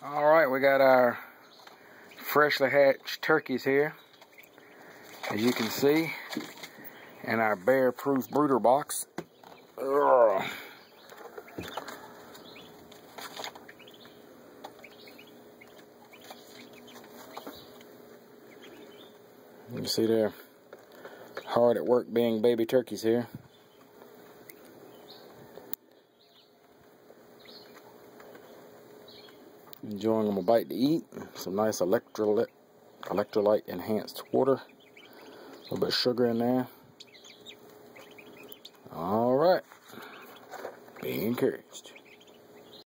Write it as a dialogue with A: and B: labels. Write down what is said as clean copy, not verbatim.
A: Alright, we got our freshly hatched turkeys here, as you can see, in our bear-proof brooder box. Ugh. You can see they're hard at work being baby turkeys here. Enjoying them a bite to eat. Some nice electrolyte enhanced water. A little bit of sugar in there. Alright. Be encouraged.